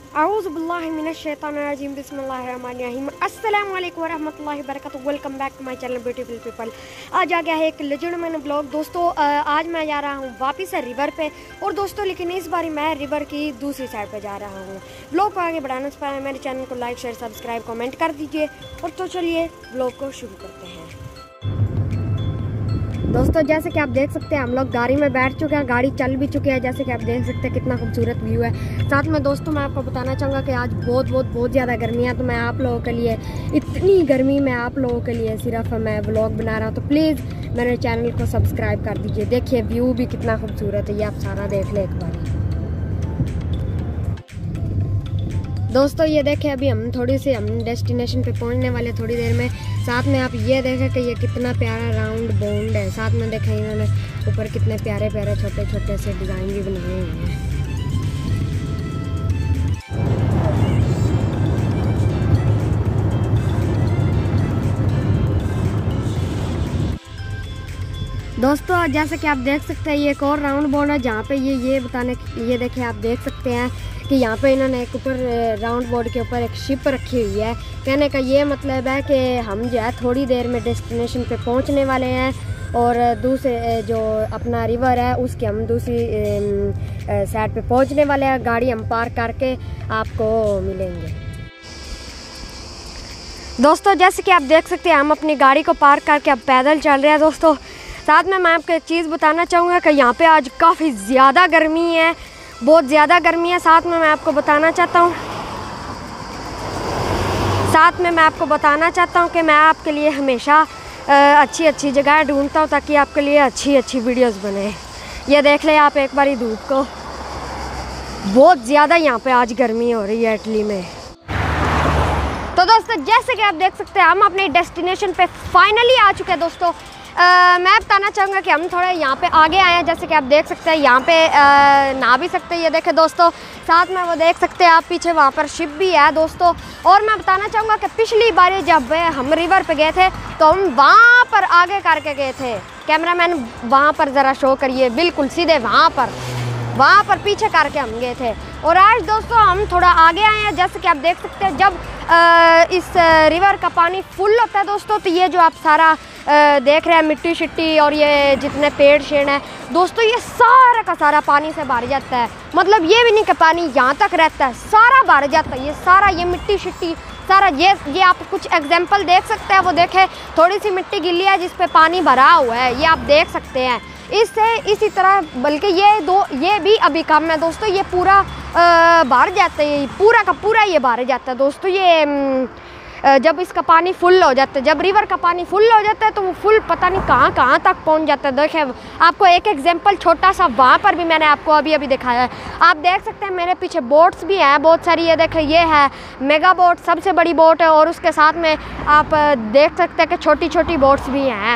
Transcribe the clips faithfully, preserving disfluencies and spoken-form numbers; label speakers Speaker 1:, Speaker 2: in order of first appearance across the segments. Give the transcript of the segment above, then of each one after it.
Speaker 1: औज़ुबिल्लाहिमिनश्शैतानिर्रजीम बिस्मिल्लाहिर्रहमानिर्रहीम अस्सलामु अलैकुम वरहमतुल्लाहि वबरकातुहू। Welcome back to my channel beautiful people. आज आ गया है एक लेजेंड मैन ब्लॉग। दोस्तों आज मैं जा रहा हूँ वापस से रिवर पे, और दोस्तों लेकिन इस बार मैं रिवर की दूसरी साइड पे जा रहा हूँ। ब्लॉग को आगे बढ़ाने से पहले मेरे चैनल को लाइक शेयर सब्सक्राइब कमेंट कर दीजिए। और तो चलिए ब्लॉग को शुरू करते हैं। दोस्तों जैसे कि आप देख सकते हैं हम लोग गाड़ी में बैठ चुके हैं, गाड़ी चल भी चुकी है। जैसे कि आप देख सकते हैं कितना खूबसूरत व्यू है। साथ में दोस्तों मैं आपको बताना चाहूँगा कि आज बहुत बहुत बहुत ज़्यादा गर्मी है, तो मैं आप लोगों के लिए इतनी गर्मी में आप लोगों के लिए सिर्फ मैं व्लॉग बना रहा हूँ। तो प्लीज़ मेरे चैनल को सब्सक्राइब कर दीजिए। देखिए व्यू भी कितना खूबसूरत है, ये आप सारा देख लें एक बार। दोस्तों ये देखें अभी हम थोड़ी सी हम डेस्टिनेशन पे पहुंचने वाले थोड़ी देर में। साथ में आप ये देखें कि ये कितना प्यारा राउंड बाउंड है। साथ में देखें इन्होंने ऊपर कितने प्यारे प्यारे छोटे छोटे से डिज़ाइन भी बनाए हुए हैं। दोस्तों जैसे कि आप देख सकते हैं ये एक और राउंड बाउंड है, जहाँ पे ये ये बताने ये देखें आप देख सकते हैं कि यहाँ पे इन्होंने एक ऊपर राउंड बोर्ड के ऊपर एक शिप रखी हुई है। कहने का ये मतलब है कि हम जो है थोड़ी देर में डेस्टिनेशन पे पहुँचने वाले हैं, और दूसरे जो अपना रिवर है उसके हम दूसरी साइड पे पहुँचने वाले हैं। गाड़ी हम पार्क करके आपको मिलेंगे। दोस्तों जैसे कि आप देख सकते हैं हम अपनी गाड़ी को पार्क करके अब पैदल चल रहे हैं। दोस्तों साथ में मैं आपको एक चीज़ बताना चाहूँगा कि यहाँ पे आज काफ़ी ज़्यादा गर्मी है, बहुत ज़्यादा गर्मी है। साथ में मैं आपको बताना चाहता हूँ साथ में मैं आपको बताना चाहता हूँ कि मैं आपके लिए हमेशा अच्छी अच्छी जगह ढूंढता हूँ ताकि आपके लिए अच्छी अच्छी वीडियोस बने। ये देख ले आप एक बारी धूप को, बहुत ज़्यादा यहाँ पे आज गर्मी हो रही है इटली में। तो दोस्तों जैसे कि आप देख सकते हैं हम अपने डेस्टिनेशन पे फाइनली आ चुके हैं। दोस्तों Uh, मैं बताना चाहूँगा कि हम थोड़े यहाँ पे आगे आए हैं। जैसे कि आप देख सकते हैं यहाँ पे uh, नहा भी सकते हैं। ये देखें दोस्तों, साथ में वो देख सकते हैं आप पीछे वहाँ पर शिप भी है दोस्तों। और मैं बताना चाहूँगा कि पिछली बार जब हम रिवर पे गए थे तो हम वहाँ पर आगे करके गए थे। कैमरामैन वहाँ पर ज़रा शो करिए, बिल्कुल सीधे वहाँ पर वहाँ पर पीछे करके हम गए थे। और आज दोस्तों हम थोड़ा आगे आए हैं। जैसे कि आप देख सकते हैं जब आ, इस रिवर का पानी फुल होता है दोस्तों, तो ये जो आप सारा आ, देख रहे हैं मिट्टी शिट्टी और ये जितने पेड़ शेड़ हैं दोस्तों, ये सारा का सारा पानी से भर जाता है। मतलब ये भी नहीं कि पानी यहाँ तक रहता है, सारा भर जाता है। ये सारा ये मिट्टी शिट्टी सारा ये ये आप कुछ एग्जाम्पल देख सकते हैं। वो देखें थोड़ी सी मिट्टी गिल्ली है जिस पे पानी भरा हुआ है, ये आप देख सकते हैं। इससे इसी तरह बल्कि ये दो ये भी अभी कम है दोस्तों, ये पूरा भर जाता है, पूरा का पूरा ये भर जाता है दोस्तों। ये आ, जब इसका पानी फुल हो जाता है, जब रिवर का पानी फुल हो जाता है तो वो फुल पता नहीं कहाँ कहाँ तक पहुँच जाता है। देखें आपको एक एग्जांपल छोटा सा वहाँ पर भी मैंने आपको अभी अभी दिखाया है। आप देख सकते हैं मेरे पीछे बोट्स भी हैं बहुत सारी। ये देखें ये है मेगा बोट, सबसे बड़ी बोट है, और उसके साथ में आप देख सकते हैं कि छोटी छोटी बोट्स भी हैं।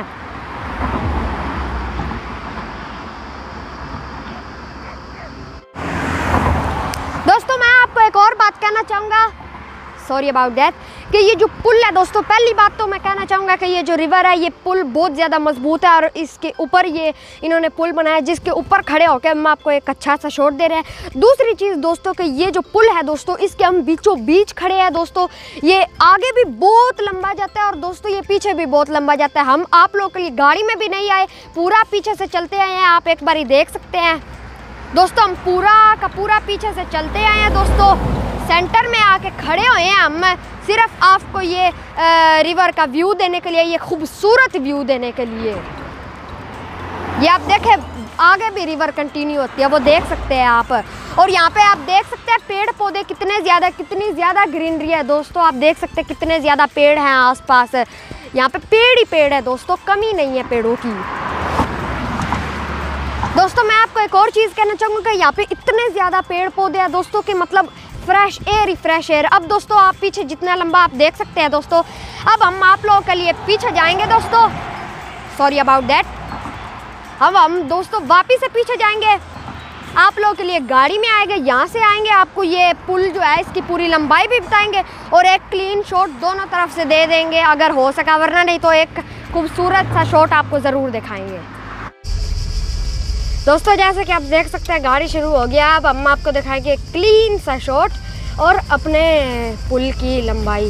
Speaker 1: दोस्तों मैं आपको एक और बात कहना चाहूँगा, सॉरी अबाउट दैट, कि ये जो पुल है दोस्तों, पहली बात तो मैं कहना चाहूँगा कि ये जो रिवर है ये पुल बहुत ज़्यादा मजबूत है, और इसके ऊपर ये इन्होंने पुल बनाया जिसके ऊपर खड़े होकर हम आपको एक अच्छा सा शॉट दे रहे हैं। दूसरी चीज़ दोस्तों कि ये जो पुल है दोस्तों, इसके हम बीचों बीच खड़े हैं दोस्तों। ये आगे भी बहुत लंबा जाता है और दोस्तों ये पीछे भी बहुत लंबा जाता है। हम आप लोगों के लिए गाड़ी में भी नहीं आए, पूरा पीछे से चलते आए हैं। आप एक बारी देख सकते हैं दोस्तों, हम पूरा का पूरा पीछे से चलते आए हैं दोस्तों। सेंटर में आके खड़े हुए हैं हम सिर्फ आपको ये आ, रिवर का व्यू देने के लिए, ये खूबसूरत व्यू देने के लिए। ये आप देखें आगे भी रिवर कंटिन्यू होती है, वो देख सकते हैं आप। और यहाँ पे आप देख सकते हैं पेड़ पौधे कितने ज़्यादा कितनी ज़्यादा ग्रीनरी है दोस्तों। आप देख सकते हैं कितने ज़्यादा पेड़ हैं आसपास। यहाँ पे पेड़ ही पेड़ है दोस्तों, कमी नहीं है पेड़ों की। दोस्तों मैं आपको एक और चीज़ कहना चाहूँगा कि यहाँ पे इतने ज़्यादा पेड़ पौधे हैं दोस्तों कि मतलब फ्रेश एयर ही फ्रेश एयर। अब दोस्तों आप पीछे जितना लंबा आप देख सकते हैं दोस्तों, अब हम आप लोगों के लिए पीछे जाएंगे दोस्तों, सॉरी अबाउट दैट। अब हम दोस्तों वापिस से पीछे जाएंगे, आप लोगों के लिए गाड़ी में आएंगे, यहाँ से आएंगे, आपको ये पुल जो है इसकी पूरी लंबाई भी बताएंगे और एक क्लीन शॉट दोनों तरफ से दे देंगे अगर हो सका, वरना नहीं तो एक खूबसूरत सा शॉट आपको ज़रूर दिखाएंगे। दोस्तों जैसे कि आप देख सकते हैं गाड़ी शुरू हो गया। अब हम आपको दिखाएंगे क्लीन सा शॉट और अपने पुल की लंबाई।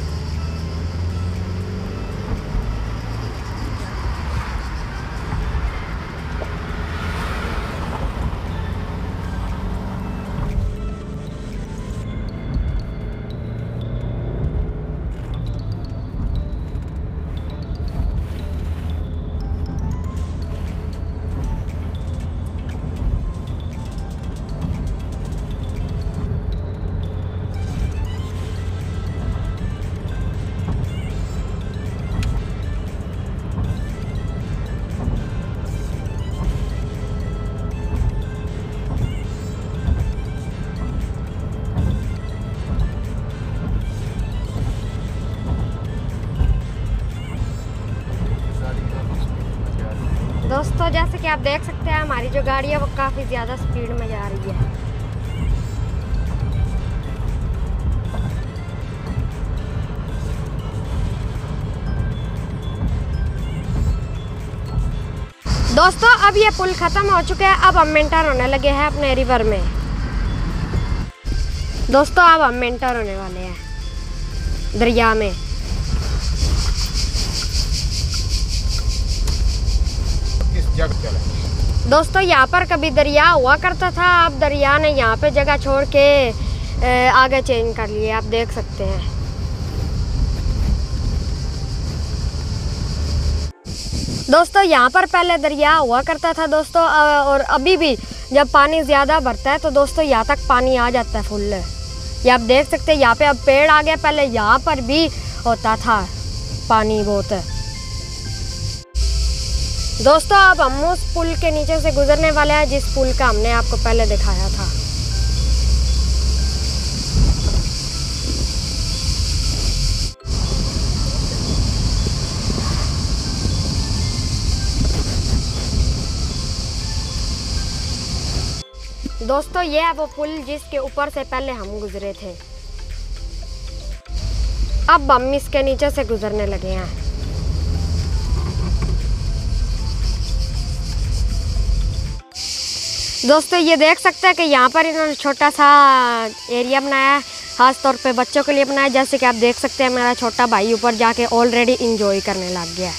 Speaker 1: दोस्तों जैसे कि आप देख सकते हैं हमारी जो गाड़ी है वो काफ़ी ज़्यादा स्पीड में जा रही है। दोस्तों अब ये पुल ख़त्म हो चुके हैं, अब हम मेंटर होने लगे हैं अपने रिवर में। दोस्तों अब हम मेंटर होने वाले हैं दरिया में। दोस्तों यहाँ पर कभी दरिया हुआ करता था, अब दरिया ने यहाँ पे जगह छोड़ के आगे चेंज कर लिए, आप देख सकते हैं। दोस्तों यहाँ पर पहले दरिया हुआ करता था दोस्तों, और अभी भी जब पानी ज़्यादा भरता है तो दोस्तों यहाँ तक पानी आ जाता है फुल। ये आप देख सकते हैं यहाँ पे अब पेड़ आ गया, पहले यहाँ पर भी होता था पानी बहुत। दोस्तों अब हम उस पुल के नीचे से गुजरने वाले हैं जिस पुल का हमने आपको पहले दिखाया था। दोस्तों ये है वो पुल जिसके ऊपर से पहले हम गुजरे थे, अब हम इसके नीचे से गुजरने लगे हैं। दोस्तों ये देख सकते हैं कि यहाँ पर इन्होंने छोटा सा एरिया बनाया है, खास तौर पे बच्चों के लिए बनाया। जैसे कि आप देख सकते हैं मेरा छोटा भाई ऊपर जाके ऑलरेडी इंजॉय करने लग गया है।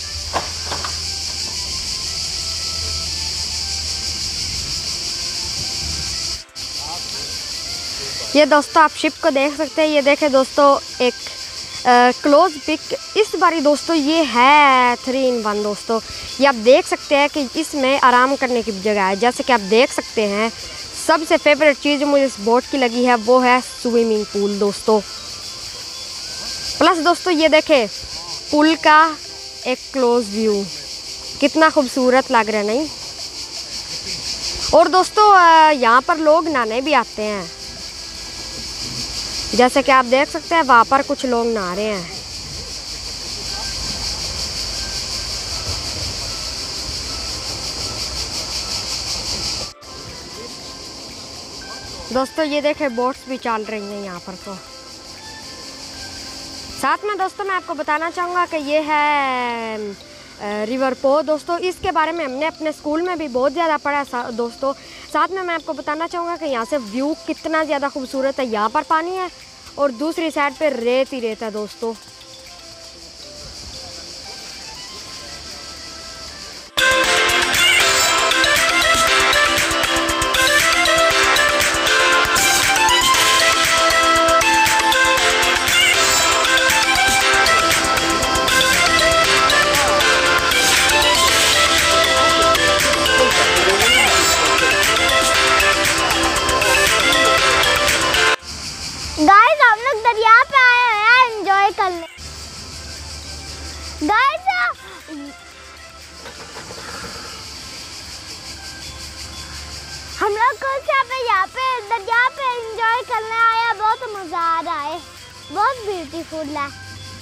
Speaker 1: ये दोस्तों आप शिप को देख सकते हैं, ये देखें दोस्तों एक क्लोज पिक इस बारी दोस्तों ये है थ्री इन वन। दोस्तों ये आप देख सकते हैं कि इसमें आराम करने की जगह है। जैसे कि आप देख सकते हैं सबसे फेवरेट चीज़ मुझे इस बोट की लगी है वो है स्विमिंग पूल दोस्तों। प्लस दोस्तों ये देखें पुल का एक क्लोज व्यू कितना खूबसूरत लग रहा है नहीं। और दोस्तों यहाँ पर लोग नहाने भी आते हैं, जैसे कि आप देख सकते हैं वहाँ पर कुछ लोग नहा रहे हैं। दोस्तों ये देखें बोट्स भी चल रही हैं यहाँ पर। तो साथ में दोस्तों मैं आपको बताना चाहूँगा कि ये है रिवर पो दोस्तों। इसके बारे में हमने अपने स्कूल में भी बहुत ज़्यादा पढ़ा है दोस्तों। साथ में मैं आपको बताना चाहूँगा कि यहाँ से व्यू कितना ज़्यादा खूबसूरत है। यहाँ पर पानी है और दूसरी साइड पे रेत ही रेत है दोस्तों।
Speaker 2: गाइस हम लोग दरिया पे आए हैं एंजॉय करने। गाइस हम लोग कुछ यहाँ पे यहाँ पे दरिया पे एंजॉय करने आए हैं, बहुत मजा आ रहा है, बहुत ब्यूटीफुल है।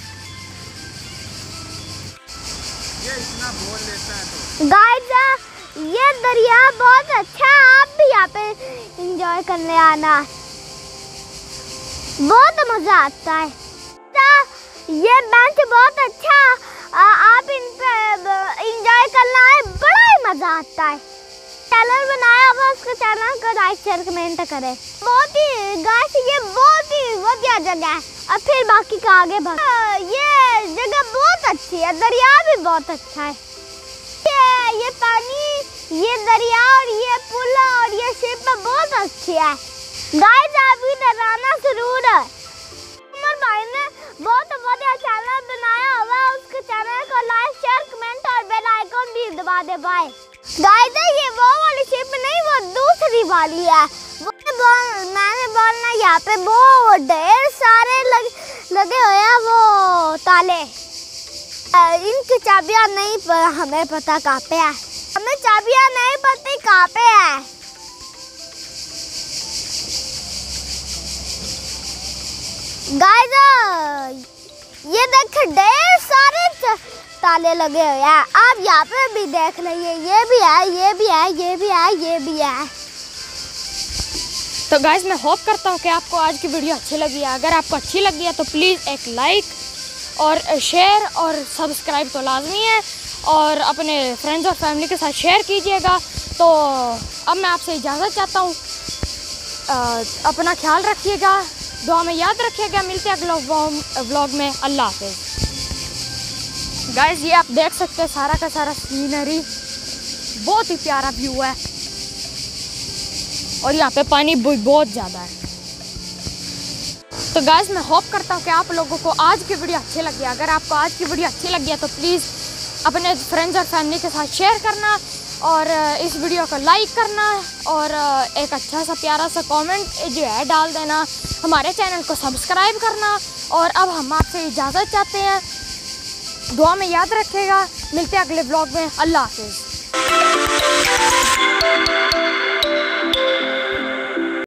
Speaker 3: ये इतना बोल लेता है तो
Speaker 2: गाइस ये दरिया बहुत अच्छा है, आप भी यहाँ पे एंजॉय करने आना, बहुत मजा आता है। ये बेंच बहुत अच्छा, आप इन पे एंजॉय करना है, बड़ा ही मजा आता है। चैनल बनाया हुआ उसके चैनल को लाइक शेयर कमेंट करें। बहुत ही गाइस ये बहुत ही जगह है और फिर बाकी का आगे भाग। ये जगह बहुत अच्छी है, दरिया भी बहुत अच्छा है। ये ये पानी, ये दरिया और ये पुल और ये शिप बहुत अच्छी है। गाइस अभी डराना जरूर है। उमर भाई ने बहुत बढ़िया चैनल बनाया हुआ है, उसके चैनल को लाइक शेयर कमेंट और बेल आइकन भी दबा दे भाई। गाइस ये वो वाली शिप नहीं, वो दूसरी वाली है। बोल, मैंने बोलना यहाँ पे वो ढेर सारे लग, लगे हुए हैं वो ताले। इनकी चाबियां नहीं पर हमें पता कहाँ पे है, हमें चाबियां नहीं पता कहाँ पे है। गाइस ये देख ढेर सारे ताले लगे हुए हैं, आप यहाँ पे भी देख लीजिए। ये भी है, ये भी है, ये भी है, ये भी है।
Speaker 1: तो गाइस मैं होप करता हूँ कि आपको आज की वीडियो अच्छी लगी है। अगर आपको अच्छी लगी है तो प्लीज़ एक लाइक और शेयर और सब्सक्राइब तो लाजमी है, और अपने फ्रेंड्स और फैमिली के साथ शेयर कीजिएगा। तो अब मैं आपसे इजाज़त चाहता हूँ, अपना ख्याल रखिएगा, दुआ में याद रखिएगा। मिलते हैं अगले व्लॉग में। अल्लाह हाफिज़। गाइस ये आप देख सकते हैं सारा का सारा सीनरी, बहुत ही प्यारा व्यू है और यहाँ पे पानी बहुत ज़्यादा है। तो गाइस मैं होप करता हूँ कि आप लोगों को आज की वीडियो अच्छी लगी। अगर आपको आज की वीडियो अच्छी लगी है तो प्लीज़ अपने फ्रेंड्स और फैमिली के साथ शेयर करना और इस वीडियो को लाइक करना और एक अच्छा सा प्यारा सा कमेंट जो है डाल देना। हमारे चैनल को सब्सक्राइब करना। और अब हम आपसे इजाज़त चाहते हैं, दुआ में याद रखिएगा। मिलते हैं अगले ब्लॉग में। अल्लाह हाफिज़।